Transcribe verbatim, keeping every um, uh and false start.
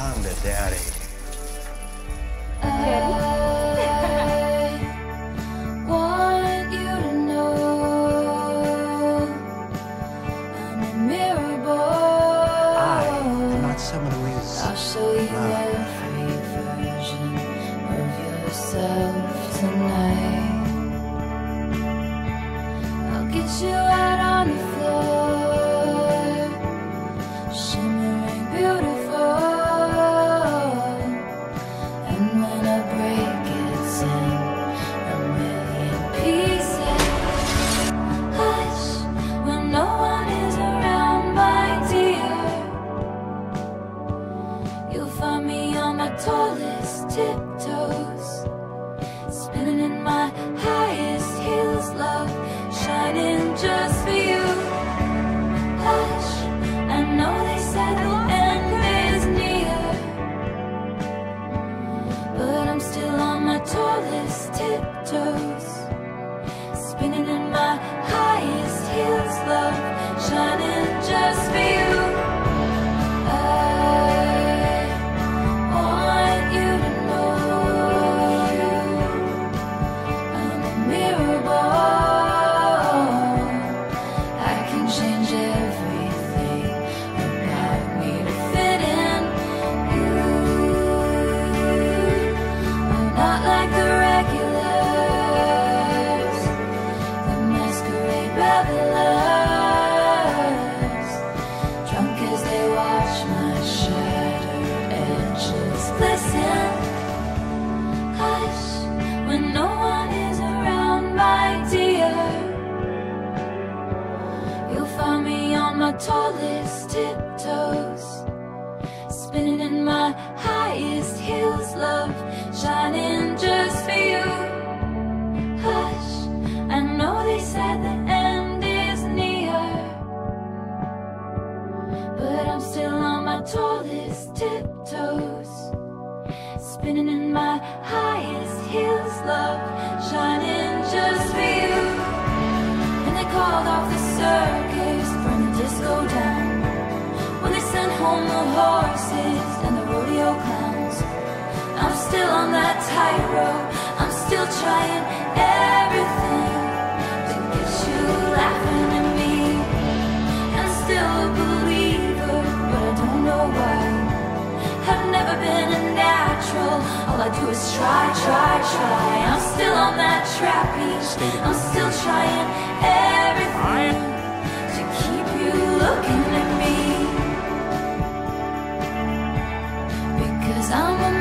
I'm the daddy. I want you to know I'm a Mirrorball. I'm not someone who is. I'll show you No. every version of yourself tonight. I'll get you out on the floor, shimmering beautiful. And when a break gets in a million pieces, hush, when no one is around, my dear. You'll find me on my tallest tiptoes, spinning in my highest heels, love, shining just for you. Hush, I know they said the end is near, but I'm still on my tallest tiptoes, spinning in my highest heels, love, shining just for you. I want you to know I'm a Mirrorball. I can change everything about me to fit in you. I'm not like the regulars, the masquerade revelers, drunk as they watch my shattered edges glisten. Hush, when no one is around, my dear. You'll find me on my tallest tiptoes, spinning in my highest heels, love, shining just for you. Hush, I know they said the end is near, but I'm still on my tallest tiptoes, spinning in my highest heels, love, shining just for you. And they called off the circus, burned the disco down, when they sent home the horses and the rodeo clowns. I'm still on that tightrope, I'm still trying everything to get you laughing at me. I'm still a believer, but I don't know why. I've never been a natural, all I do is try, try, try. I'm still on that trapeze, I'm still trying everything to keep you looking at me, because I'm a